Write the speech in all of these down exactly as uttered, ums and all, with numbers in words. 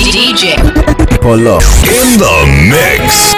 D J Polo in the mix.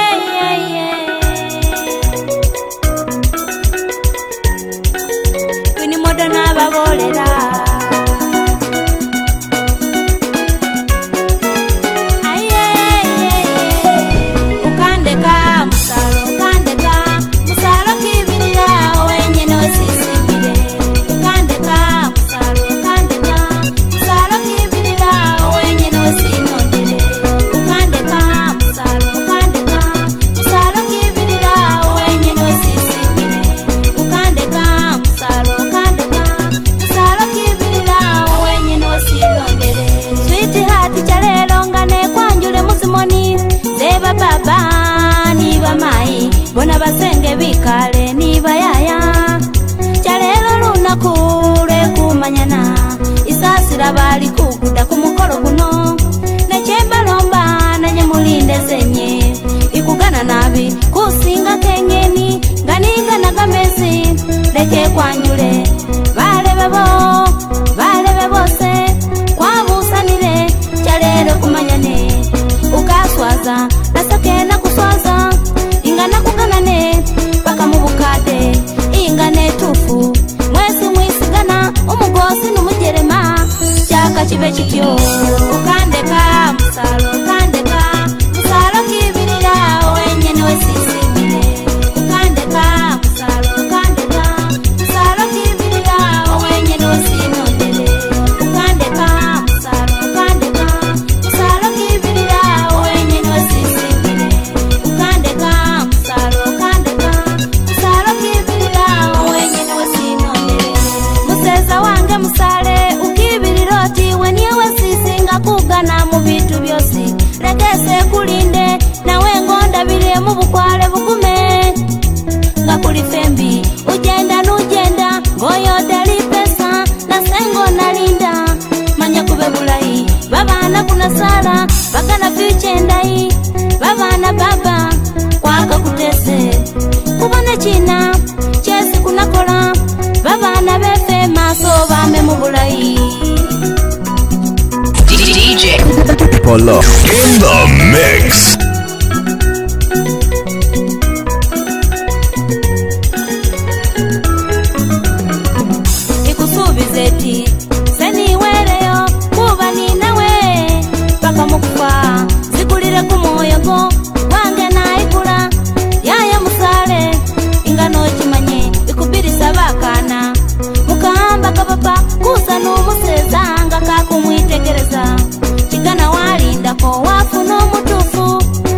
Bona basenge bikale ni bayaya Chalelo luna kule kumanyana Isasira bali kukuda kumukolo kuno Nechemba lomba na nyamulinde zenye Ikugana nabi kusinga kengeni Ganiga na kamesi leke kwa nyule Vale bebo, vale bebose Kwa busanile chalelo kumanyane Ukaswaza, nasoke na kuswaza Ingana kuganane paka mubukade ingane tufu mwezi mwisigana umugosi numujerema chaka chibe chityo ukandeka musalo ukandeka musalo kibirira wenyene wesisimile ukandeka musalo ukandeka musalo kibirira wenyene wesinondele ukandeka musalo ukandeka musalo kibirira wenyene wesisimile ukandeka musale ukibiriroti wenyewe sisinga kugana mu bitu byosi regese kulinde nawe ngonda bire mu bukwale bukume nga kuli fembi ugenda nugenda ngoyo dali pesa na sengo nalinda manya kube bulayi babana kuna sala bakana future ndai babana baba kwaka kutese kubona china chesi kuna kola babana befe maso bame mubulayi D J Polo in the mix. Ikusubizeti seni wereyo kuba ni nawe paka mukufa zikulire kumoyo go wange naikula yaya musale ingano chimanye ikubirisa bakana mukamba kababa kusa numusezanga kakumwitegereza chigana walinda ko wafu no mutufu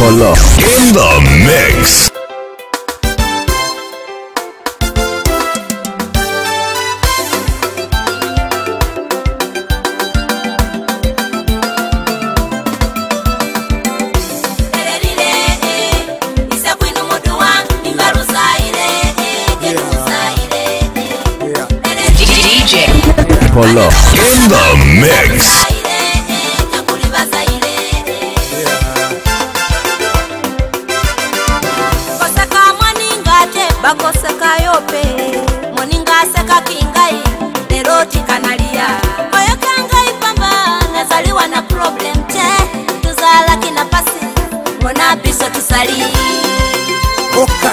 Polo in the mix. Polo in the mix. Bakoseka yope moninga seka kingai neroti kanalia moyo kangai pamba nazaliwa na problem te tuzala kina pasi mona biso tusali oka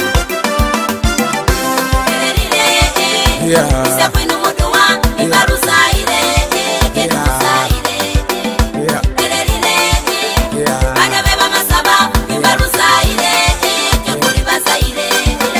yeah isa kwinu moto wa imbarusa ile ke tusa ile yeah yeah ana beba masaba imbarusa ile ke kulibasa ile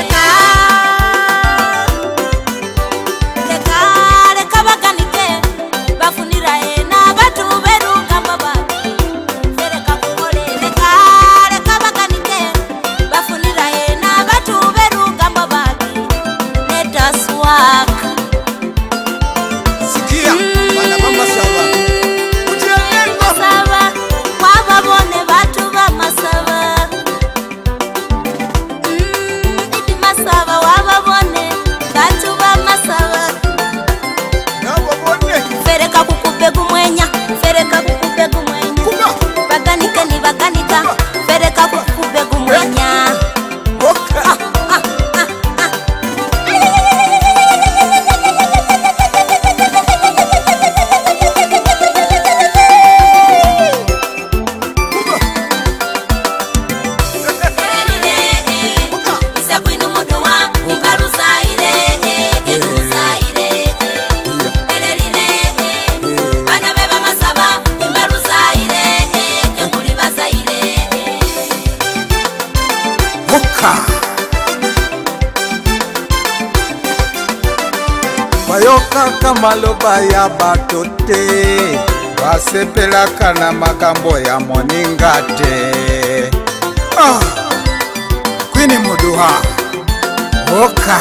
Bayoka kamaloba ya batote basepela kana makambo ya moningate ah Queen Muduha oka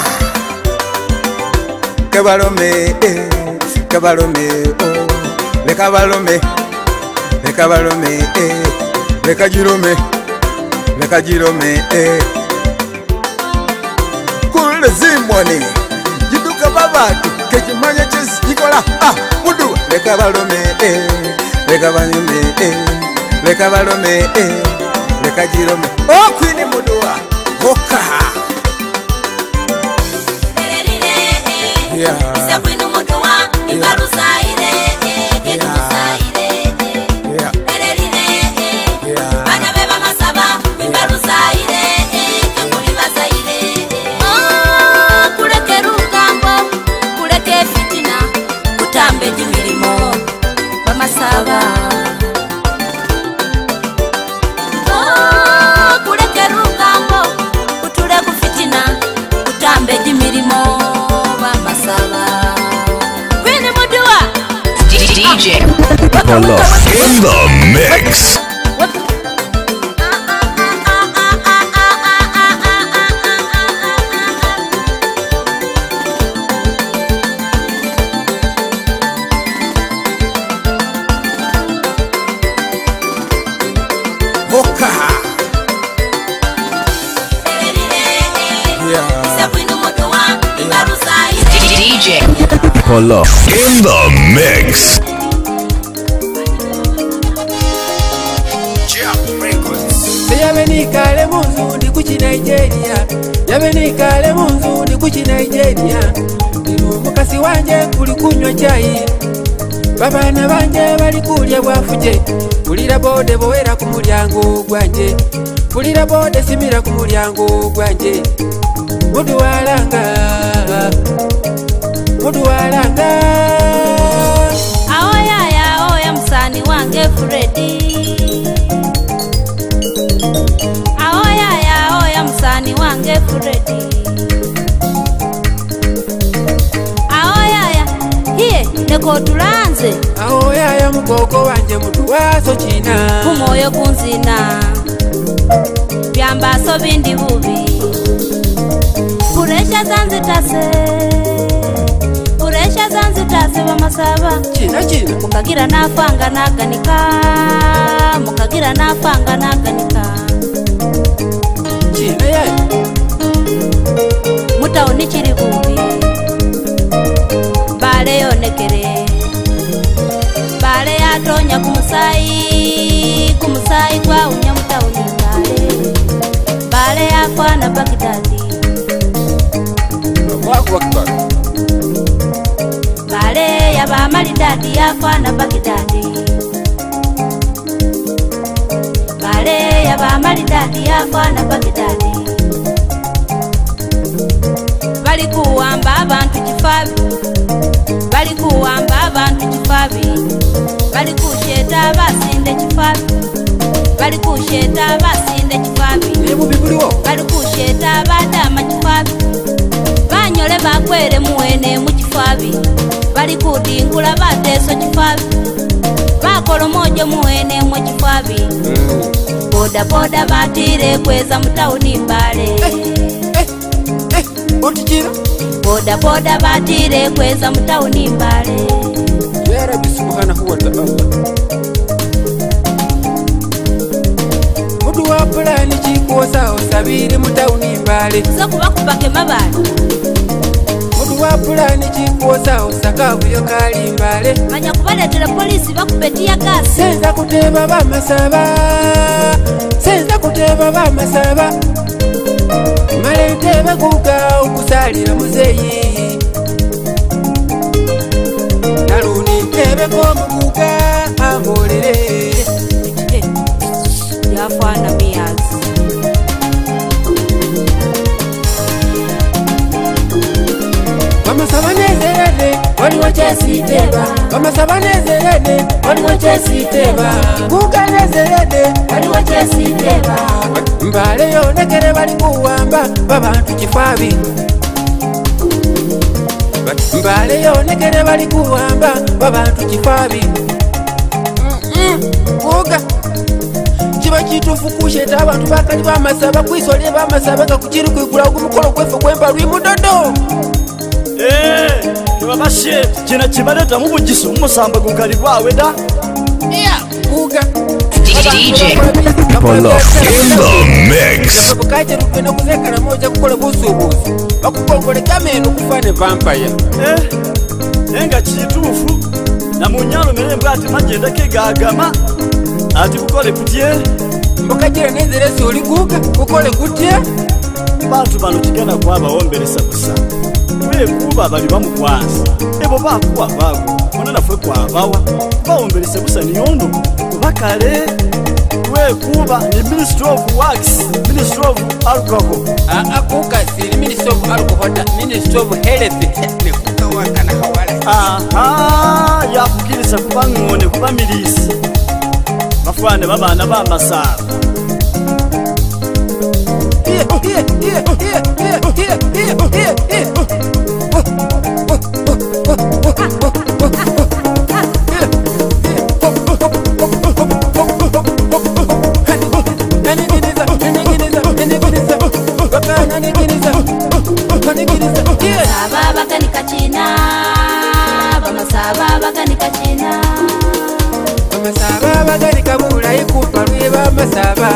Kabalome eh kabalome oh le kabalome le kabalome eh le kajirome le kajirome eh kule zimwani jiduka babatu kejimanya chisi nikola ah mudu leka balome eh leka balome eh leka balome eh leka jirome oh Queen Muduha oka yeah isa Queen Muduha imbarusa ile ke tusa ile yeah yeah ana beba masaba imbarusa ile ke kulibasa ile oh kuleke rugambo kuleke fitina kutambe jimirimo bamasaba oh kuleke rugambo kutule kufitina kutambe jimirimo bamasaba Queen Muduha D J Polo in the mix. oka yeah isa Queen Muduha imbarusa ile D J Polo in the mix. Yabenikale munzu ndi kuchi Nigeria Yabenikale munzu ndi kuchi Nigeria Ndiru mukasi wanje kuli kunywa chai Babana banje bali kulya bwafuje Kulira bode bowera ku mulyango gwanje Kulira bode simira ku mulyango gwanje Muduwalanga Muduwalanga aoya ya oya msani wange Freddy aoya ya oya msani wange Freddy aoya ya hiye neko tulanze aoya ya mukoko wanje Muduha so china kumoyo kunzina byambaso bindi bubi puresha zanzitase puresha zanzitase bamasaba China china mukagira nafanga naganika mukagira nafanga naganika China ya mutaoni chiri bubi bale yonekere bale yatonya kumusai kumusai kwa unya mutaoni bale bale yakwana Baghdadi Allahu Akbar bale yaba malidadi yakwana Baghdadi bale yaba malidadi yakwana Baghdadi bali kuwamba abantu kifabi bali kuwamba abantu kifabi bali kusheta basinde kifabi bali kusheta basinde kifabi Nebu bibuliwo bali kusheta badama kifabi banyole bakwere muwene mu kifabi bali kudingula bateso kifabi bakolo moje muwene mu kifabi boda boda batire kweza mutauni mbale Eh eh Otichira boda boda batire kweza mutauni mbale Ya Rabbi subhanahu wa ta'ala Mudu wa plani chikosa osabiri mutauni mbale sokuba kupake mabali Mudu wa plani chikosa osakavu yo kali mbale manya kubaletera polisi bakupetia kasi Senza kuteba bamasaba Senza kuteba bamasaba Malete bakuka ukusalira muzeyi Naruni tebe komukuka amolere yafana miyazi Bamasaba nezerede waliwo kyesiteba Bamasaba nezerede waliwo kyesiteba Kuka nezerede waliwo kyesiteba Mbale yonekere bali kuwamba babantu kifabi Mbale yonekere bali kuwamba babantu kifabi Kuga Chiba chitufu kusheta abantu bakali bamasaba kwisole bamasaba kakukiri kwigula kumukolo kwefe kwemba lwi mudodo Eh, kibabashe kina kibaleta mu bugisu umusamba gukali bwawe da Yeah, kuga D J Polo in the mix. Bukaje rukeno kuzekana moja kukola busubuzi bakukongole kameno kufane vampire eh nenga kitufu na munyalo merembe ati magenda kegagama ati kukole kutye Bukaje nezere soli kuga kukole kutye bantu bano kigana kwaba omberesa kusa we kuba bali bamukwaza ebo bakuwa bago onana fwe kwabawa baomberesa kusa niyondo bakale we kuba ni Ministry of Works Ministry of Alcohol a kuka siri Ministry of Alcohol Ministry of Health ne kuka wakana hawala aha yakukirisa kuba ngone kuba milisi bafwane babana bamasaba saba bakanika china bamasaba bakanika china Bamasaba bagari kabula ikupa lwe bamasaba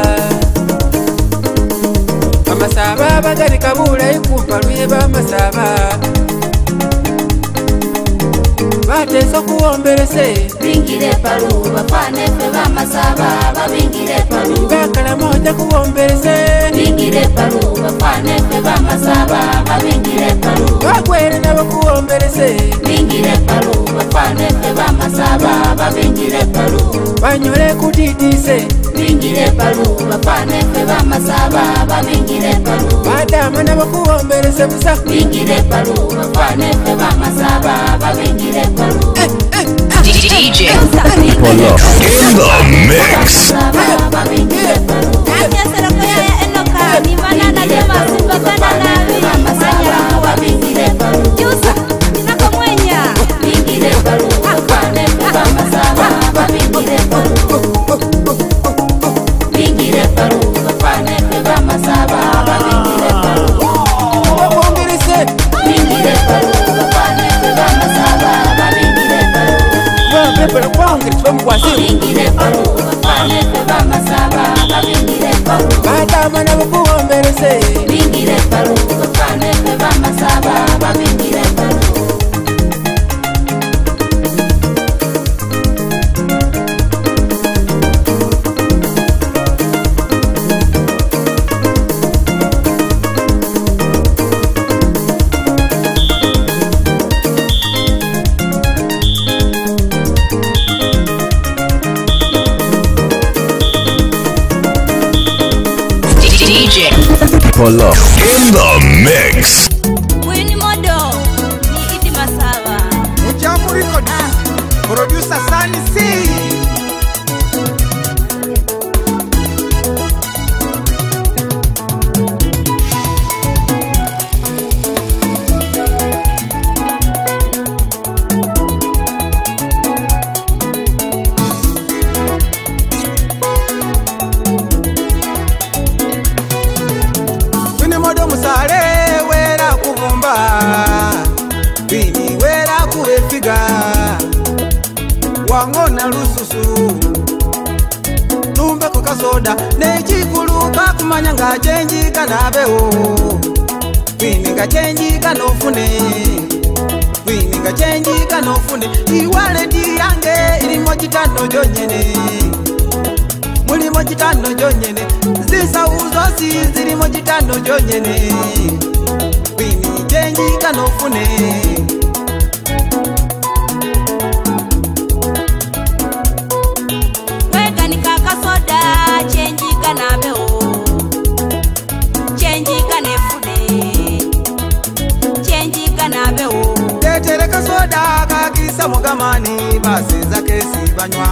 Bamasaba bagari kabula ikupa lwe bamasaba Bateso kuomberese bingire paru bafane fe bamasaba babingire paru Bakala moja kuomberese bingire paru bafane fe bamasaba babingire paru Bakwere nabo kuomberese bingire paru bafane fe bamasaba babingire paru Banyole kutitise bingire paru bafane fe bamasaba babingire paru Badama nabo kuomberese busa bingire paru bafane fe bamasaba babingire paru D J Polo in the mix. Bingire bongere chibamu kwa simu Badama na bukuomberese Bingire paru Bafane beba masaba Babingire paru Polo in the mix. Winnie Modo, ni iti masaba. Mujamu record. Producer Sunny C. Wangona lususu Numbe kukasoda Nechikuluka kumanya nga chenji kanabeo Wini nga chenji kanofune Wini nga chenji kanofune Iwale diyange ilimo chitano jonyene Mulimo chitano jonyene Zisa uzosi zilimo chitano jonyene Wini chenji kanofune Mugamani basi zake si banywa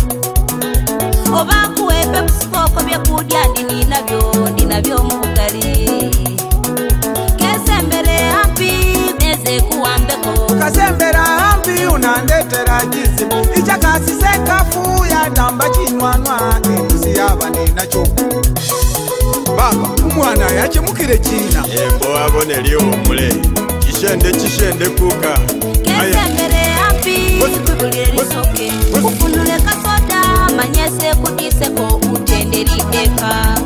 Oba kuwepe kusukoko bya kudya ndini nabyo ndinabyo mu bugali Kesembere hampi meze kuwambeko Kasembera hampi unandetera jisi Ichaka sisekafu ya damba chinwanwa Imusi yaba ni nacho Baba umwana yache mukire china Embo abone liyo mule Chishende chishende kuka Kesembere kubulire lisoke Ufunule kasoda manyese kudiseko utenderideka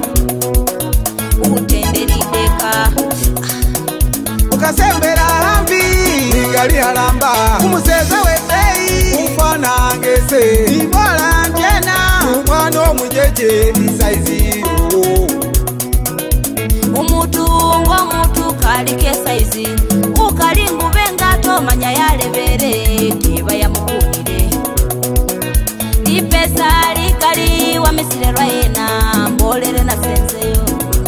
Utenderideka Ukasembera hambi Nigali halamba Umuseze wetei Ufana ngese Ibola njena Umwano mujeje Isaizi Umutu ngo mutu kalike saizi Ukalingu bengato manya yalebere Kiba ya mukunire Ipesa likali wa misile rwaena Mbolere na senseyo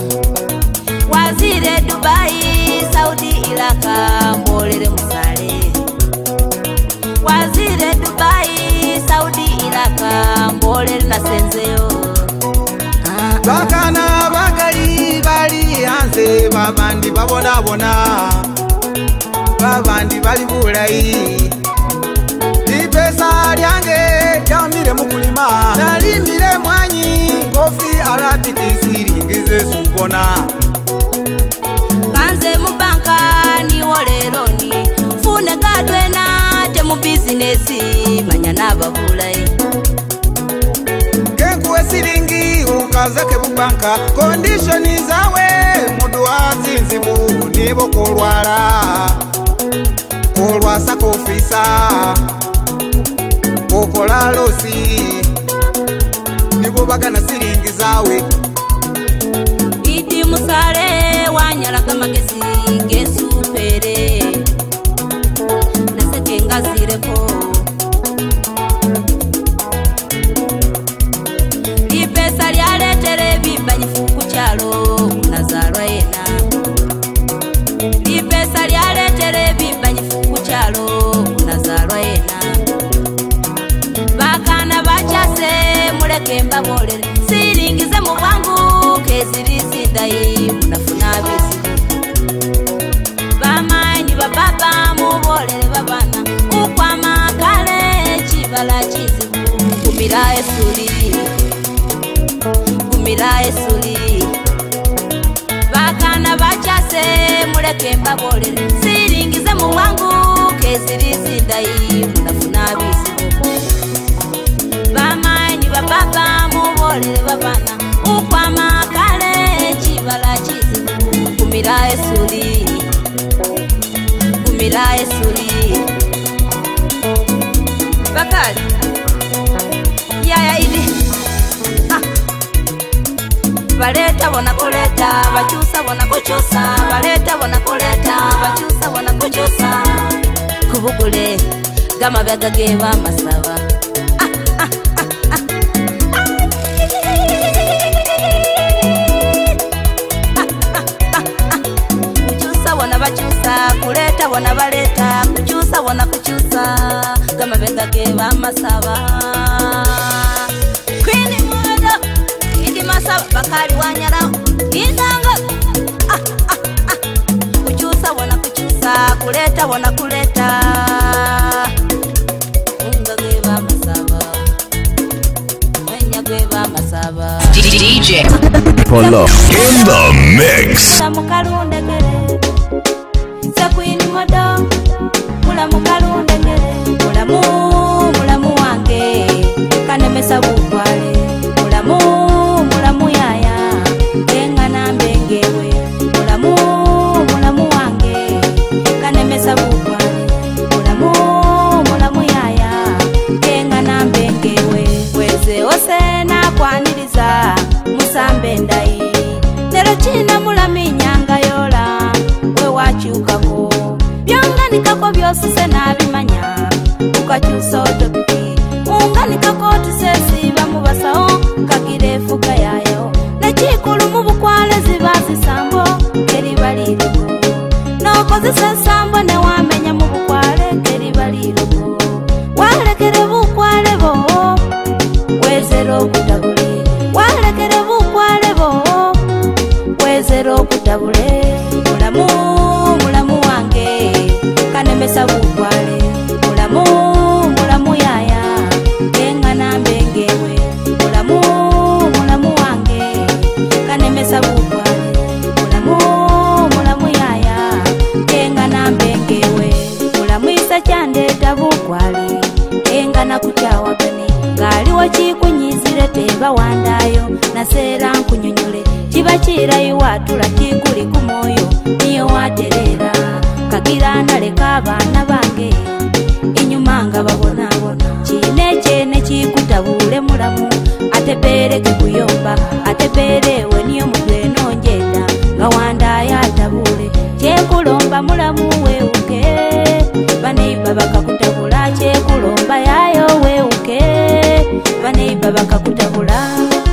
Wazire Dubai Saudi Ilaka Mbolere musale Wazire Dubai Saudi Ilaka Mbolere na senseyo Bakana bakali bali anze babandi babona bona Babandi bali bulayi Ipesa lyange lyamire mukulima Nalimire mwanyi Kofi aratiki siringize subona Kanze mubanka ni woleroni Fune kadwena te mu bizinesi Manya naba bulayi Kenkuwe siringi ukazake bubanka Kondishoni zawe mudu azinzibu Nibo kolwala Kolwasa kofisa Kokola losi Nibo bagana siringi zawe Iti musare wanyala kama kesi Gesupere Neseke ngazireko Ipesa lyaletere bibanyifu kuchalo Unazarwa yena Ipesa lyaletere bibanyifu kuchalo Unazarwa yena Bakana bachase muleke mbabolere Siringize mu bwangu keziri sindayi Munafuna bizibu Bamanyi bababa mubolere babana Ukwama kale chibala chizibu Kumira esuli Kumira esuli Bakana bachase muleke mbabolere Siringize mu bwangu keziri sindayi Munafuna bizibu baleta bona kuleta bachusa bona kuchusa baleta bona kuleta bachusa bona kuchusa kubugule gama bagageba masaba kuchusa bona bachusa kuleta bona baleta kuchusa bona kuchusa gama bagageba masaba Queen Moda Idi masaba bakali wanyara Inanga ah ah ah kuchusa bona kuchusa kuleta bona kuleta ungageba masaba wenyageba masaba D J Polo in the mix. Mukalunde gere Sa Queen Moda Mula mukalunde gere Mulamu mulamu wange kanemesa bukwale mulamu mulamu yaya engana mbengewe mulamu mulamu wange kanemesa bukwale mulamu mulamu yaya engana mbengewe weze osena kwaniriza musambe ndai lero china mulami nyanga yola we wachiukako byonganikako byose sena bimanya ukachusa otopiki unganikako tusesi bamubasao kagirefu kayayo nekikulu mu bukwale zibazi sambo keri balirugo nokozesa sambo ne wamenya mu bukwale keri balirugo walekere bukwale bo wezero kutabule walekere bukwale bo wezero kutabule mulamu mulamu wange kanemesa bukwale mulamu mulamu yaya engana mbengewe mulamu mulamu wange kanemesa bukwale mulamu mulamu yaya engana mbengewe mulamu isa chandeta bukwale engana kuchawa gani ngali wachikunyizire teba wandayo nasera nkunyonyole chiba chirayi watula tikuli kumoyo niyo waterera kagira naleka abana bange inyuma nga babonabona chine chene chikutabule mulamu atebere kikuyomba atebere we niyo mudweno njenda nga wandaya atabule chekulomba mulamu weuke baneiba bakakutabula chekulomba yayo weuke baneiba bakakutabula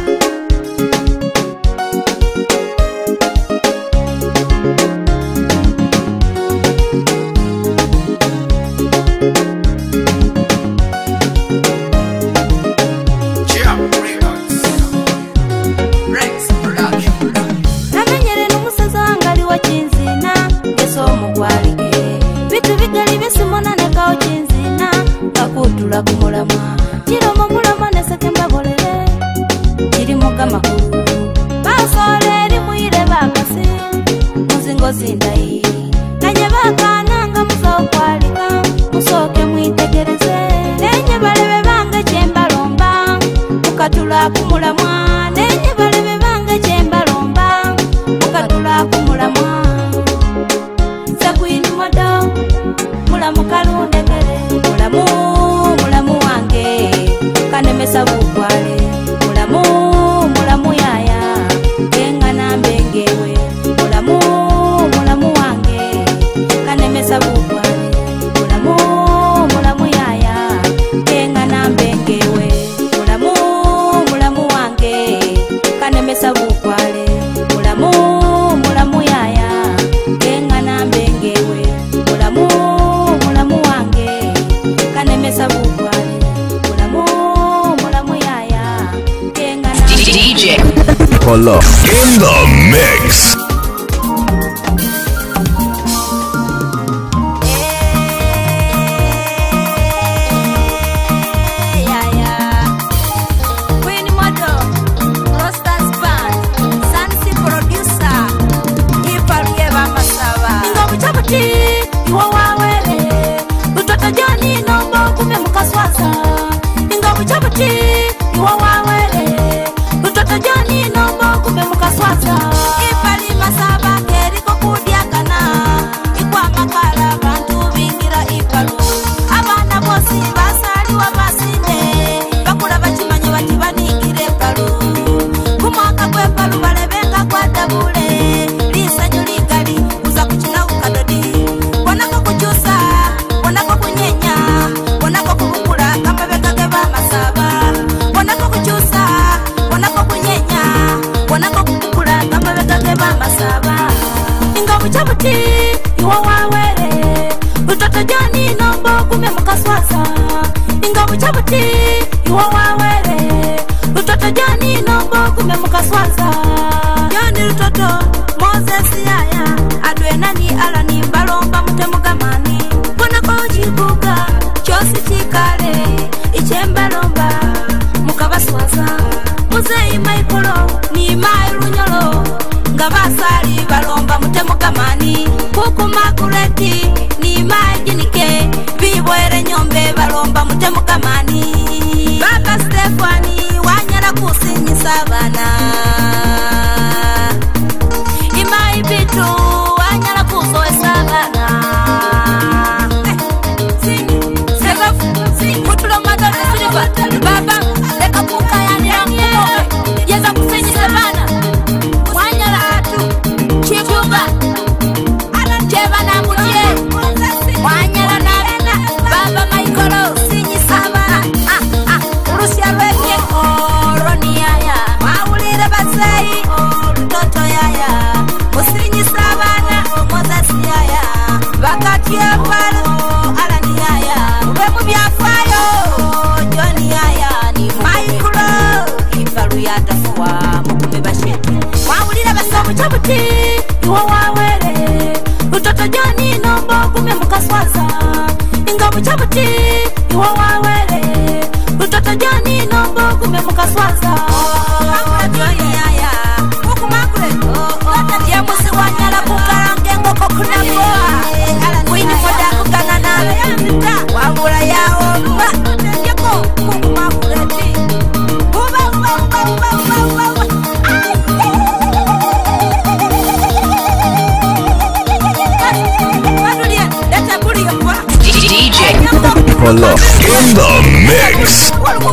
namenyere n'umusaza wangali wa chinzina ngeso mugwalige bitu bigali bisimona nekao chinzina ngakutula kumulamwa chiromo mulama nesekemba bolele chirimo kamakulu basoleli mwire bakasi muzingo zindai nanye bakananga musokwalika musoke mwitegereze nenye balebe bange chembalomba mukatula kumulamwa nenye balebe bange chembalomba mukatula kumulamwa Sa Queen Moda mulamu kalunde gere mulamu mulamu wange kanemesa bukwale mulamu mulamu yaya engana mbengewe mulamu mulamu wange kanemesa bukwale mulamu mulamu yaya engana mbengewe mulamu mulamu wange kanemesa bukwale mulamu mulamu yaya engana mbengewe mulamu mulamu wange kanemesa bukwale mulamu mulamu yaya engana D J Polo in the mix. Queen Moda Rosters Band Sansi Producer Ipalie Bamasaba Ingo buchabuti iwa wawele Utoto joni nombo kume mukaswaza Ingo buchabuti iwa wawele Utoto joni nombo kume mukaswaza Ipali Ingabu chabuti iwa wawere Utoto Joni nombo kumemuka swaza Joni utoto Moses yaya Adwe nani alani balomba mutemuka mani Kona kwa jikuka Chosi chikale Ichemba lomba Mukaba swaza Muzei maikolo Ni mailu nyolo Ngabasari balomba mutemuka mani Kuku makuleti Ni maijinike Vibwere nyombe balomba mutemuka mani Baba Stefani wanyala kusinyi sabana Imai bitu wanyala kusoe sabana Singi, segafu, singi Kutulo mata kusuriva Baba, leka puka ya nirangi Yeza kusinyi sabana Wanyala atu Chikuga Cheba na mutie Wanyala na Baba Maikolo Sinyi sabana Ah, ah, Urusia weke Oroni yaya Maulire basei Toto yaya Musinyi sabana Moses yaya Bakati ya palo Alani yaya Wemu biafayo Joni yaya Ni Maikolo Ifaru ya tafua Mukume basheti Maulire basamu chabuti Iwa wawere Utoto Joni nombo kume mukaswaza Ingabu chabuti Iwa wawere Utoto Joni nombo kume mukaswaza Joni yaya Kuku makule Ya musi wanyala kukarange ngoko kunaboa Wini foda kukana na Wawura yao Yako kuku makule ti Uba uba uba uba uba uba D J Polo in the mix.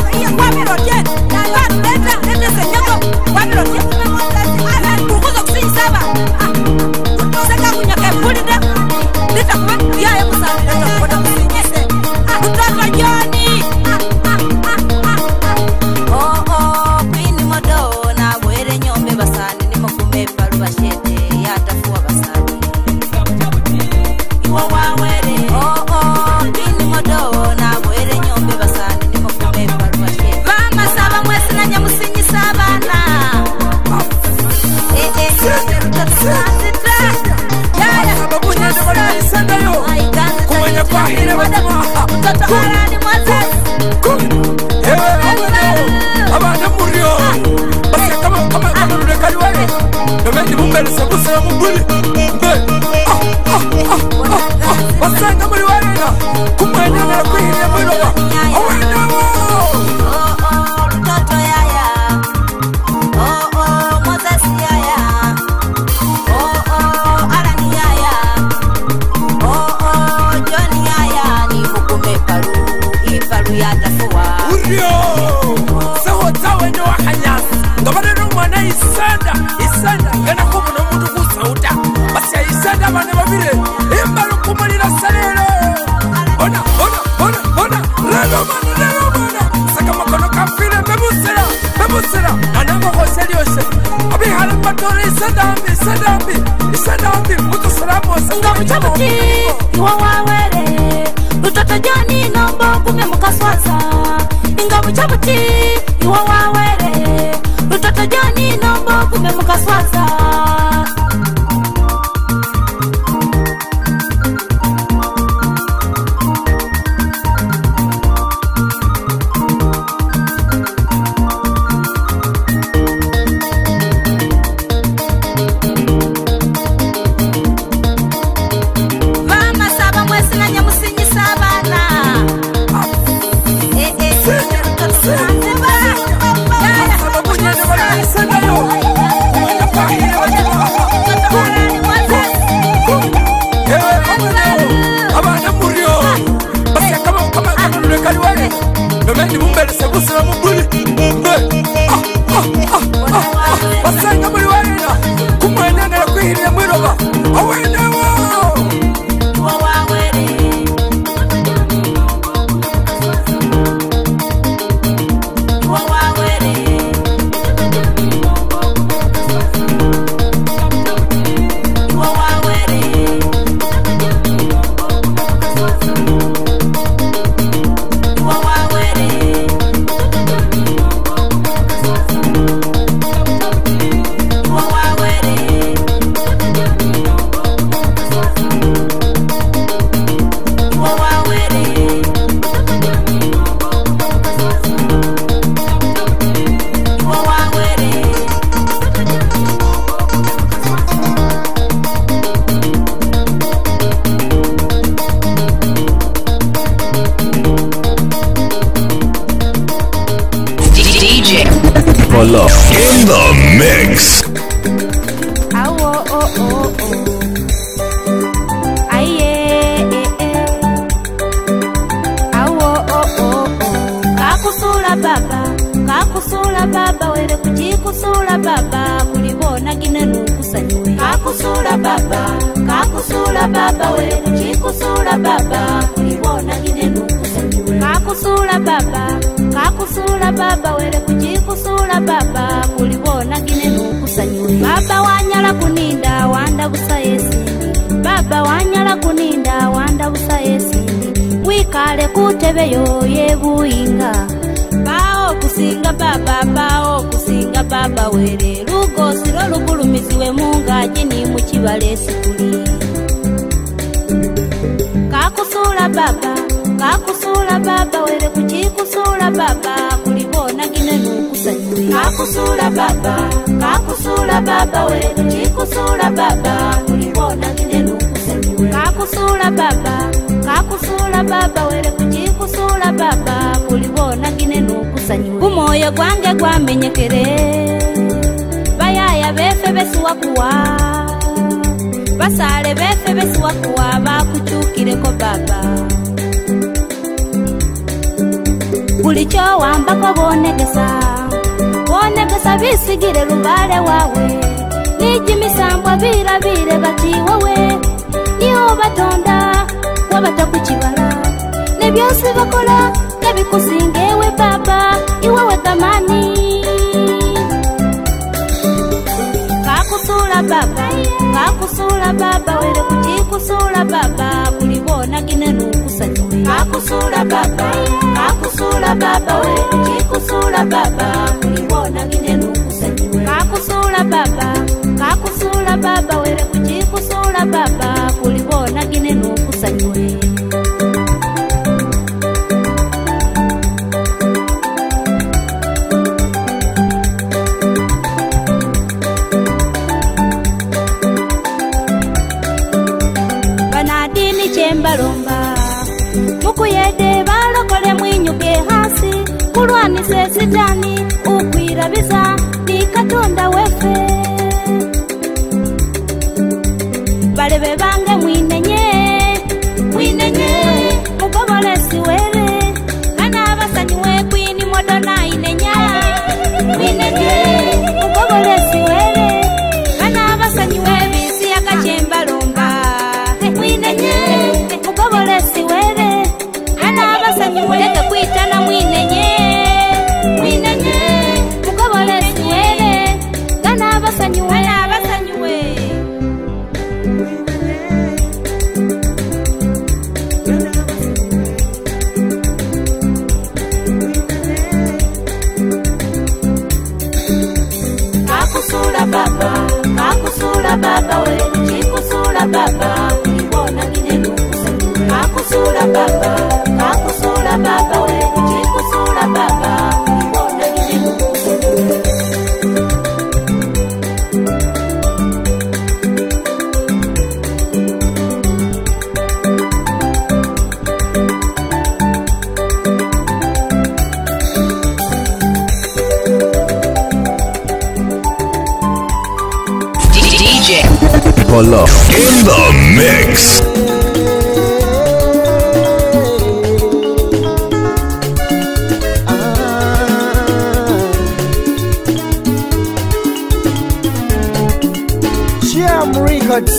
Ingabu chabuti Iwa wawere Utoto Joni nombo kume mukaswaza Ingabu chabuti Iwa wawere Utoto Joni nombo kume mukaswaza Bye. Polo in the mix. Oh, oh, oh, oh. Aye, eh, eh. Oh, oh, oh, oh. Kakusula baba, kakusula baba, wele kujikusula baba, kulibona gine nukusanywe. Kakusula baba, kakusula baba, wele kujikusula baba, kulibona gine nukusanywe. Kakusula baba, kakusula baba, wele kujikusula baba, kulibona gine nukusanywe. Baba wanyala kuninda wanda busa yesi, baba wanyala kuninda wanda busa yesi, wikale kutebeyo yebuinga. Bao kusinga baba, bao kusinga baba, wele lugo silo lugulumiziwe munga jini muchibale sikuli. Kakusula baba, kakusula baba, wele kujikusula baba, kulibona gine nukusanywe. Kakusula baba, kakusula baba, wele kujikusula baba, kulibona gine nukusanywe. Kakusula baba, kakusula baba, wele kujikusula baba, kulibona gine nukusanywe. Kumoyo gwange gwamenyekere, bayaya befe besuwa kuwa, basale befe besuwa kuwa, bakuchukireko baba. Bulicho wambako bonegesa, bonegesa bisigire lubale wawe, niji misambwa birabire bati wawe, niho batonda wabata kuchibala, nebyosi bakola nebikusingewe baba, iwewe tamani. Kakusula baba, kakusula baba, wele kujikusula baba, kulibona gine nukusanywe. Kakusula baba, kakusula baba, wele kujikusula baba, kulibona gine nukusanywe. Kakusula baba, kakusula baba, wele kujikusula baba, kulibona gine nukusanywe. Banadini chembalomba, mukuyede balokole mwinyuke hasi, kulwanise sitani ukwirabiza ni katonda wefe. Balebe bange mwinenye, mwinenye mukobole siwele, kana abasanywe kwini modona inenya. Mwinenye mukobole siwele, kana abasanywe bisi yakachembalomba. Mwinenye mukobole siwele, kana abasanywe leke kwitana mwinenye. Mwinenye mukobole siwele, kana abasanywe kana abasanywe. Kakusula baba, kakusula baba, wele kujikusula baba, kulibona gine nukusanywe. Kakusula baba, kakusula baba, wele kujikusula baba, kulibona gine nukusanywe. D J Polo in the mix. Jam Records,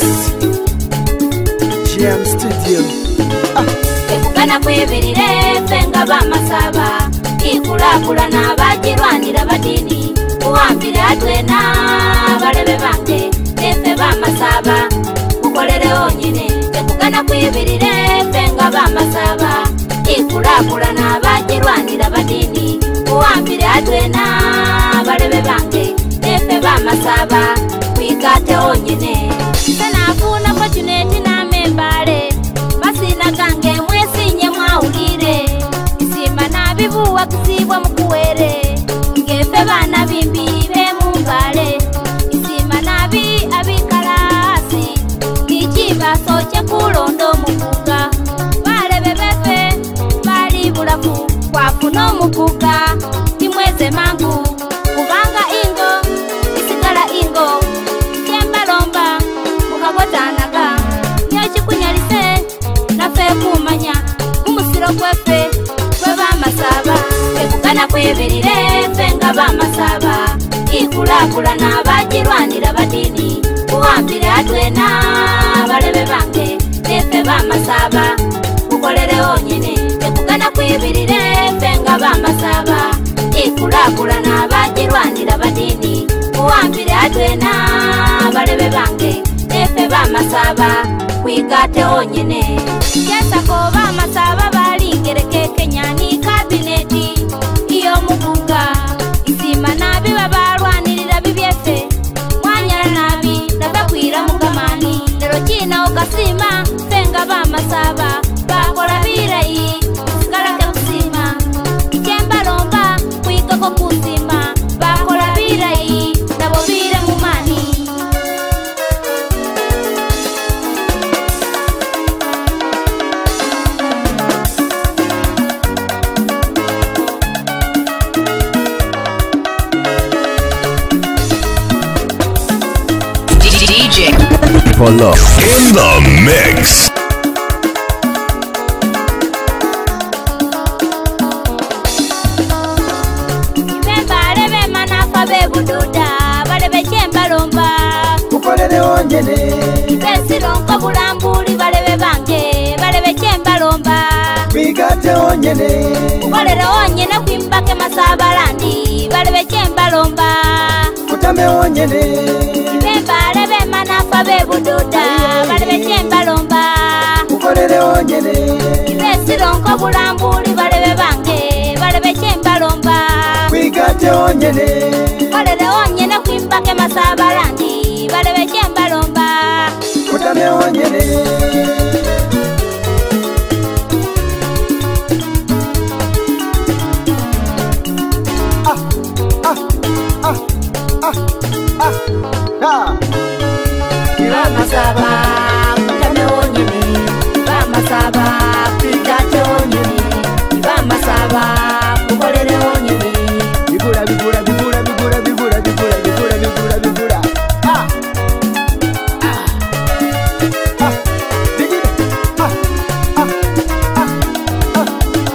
Jam Studio. Ekugana kwebirire fenga bamasaba, ikulakula n'abagirwanira badini, uwambire atwena balebe bange efe bamasaba, ukolere onyine. Ekugana kwebirire fenga bamasaba, ikulakula n'abagirwanira badini, uwambire atwena balebe bange efe bamasaba, wikate onyine. Senafuna fortunate na membale, masina gange mwesinye mwaulire, isimba na bibuwa kusibwa mukuwere, ngefe bana bimbi be mumbale, isimba nabi abikalasi, kichiba soche kulondo mukuka, bale bebefe bali bulafu, kwafuna mukuka, timweze mangu, kubanga kwibirire fenga bamasaba ikulakulana bajirwanira badini kuwambire atwena balebe bange nefe bamasaba kukolere onyene tekugana kwibirire fenga bamasaba ikulakulana bajirwanira badini kuwambire atwena balebe bange nefe bamasaba kwigate onyene yesako bamasaba balingereke kenyani kabineti iyo mubuga isima nabi babalwanirira bibyefe mwanyala nabi nabakwira mukamani lero kina okasima fenga bamasaba bakola birayi sikalake kusima ikyembalomba kwigako kusima bakola birayi nabo bire mumani D J Polo in the mix. Balebe manafa bebududa balebe kyembalomba kukolere onyene besironko bulambuli balebe bange balebe kyembalomba bigate onyene kukolere onyene kwimbake masabalandi balebe kyembalomba kutame onyene balebe manafa bebududa balebe kyembalomba kukolere onyene besironko bulambuli balebe bange balebe kyembalomba bigate onyene kolere onyene kwimbake masabalandi balebe kyembalomba kutame onyene ah ah ah ah ah ah bamasaba kutame onyene bamasaba kwigate onyene bamasaba kukolere onyene bigura bigura bigura bigura bigura bigura bigura bigura bigura ah ah ah bigura ah ah ah ah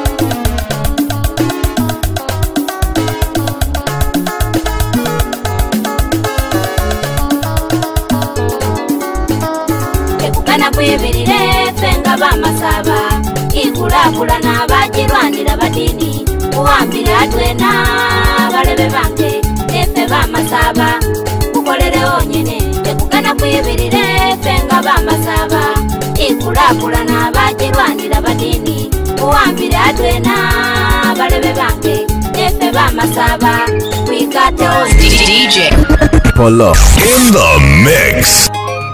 tekugana kwibirire fenga bamasaba ikulakulana bajirwanira badini kuwambire atwena balebe bange nefe bamasaba kukolere onyene tekugana kwibirire fenga bamasaba ikulakulana bajirwanira badini kuwambire atwena balebe bange nefe bamasaba kwigate onyene D J Polo in the mix.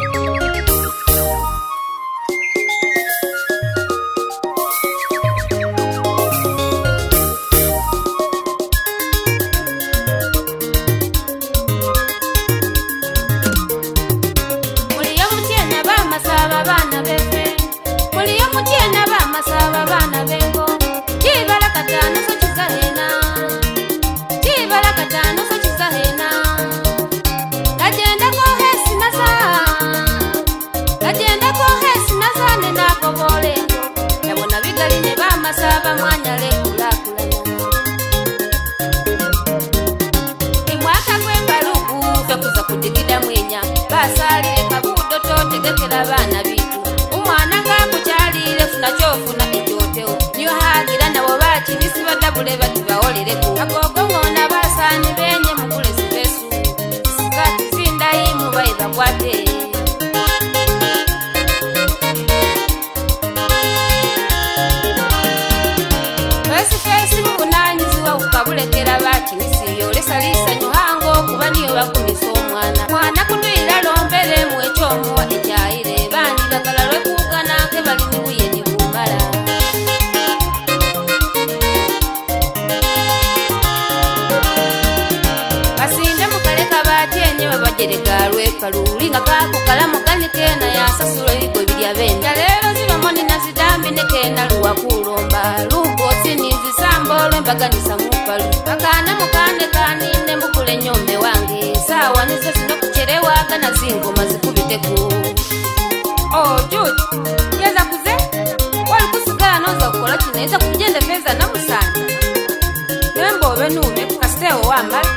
Kalulinga kako kalamu kanikena ya sasulo iko bidia benda lero zino moni na zidambi nekena luwa kulomba lugo tini zisambolo mbaganisa mupalu akana mukande kanine mbukule nyombe wange sawa nizo zino kucherewa gana zingo mazikubiteku oh George yeza kuze wali kusigala noza kukola kineza kujende peza na musana nembo wenume kasitewo wambala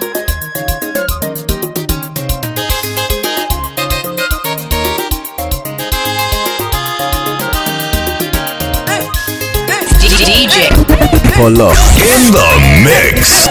D J Polo in the mix.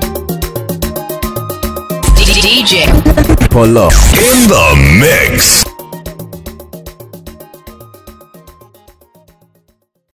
D J Polo in the mix.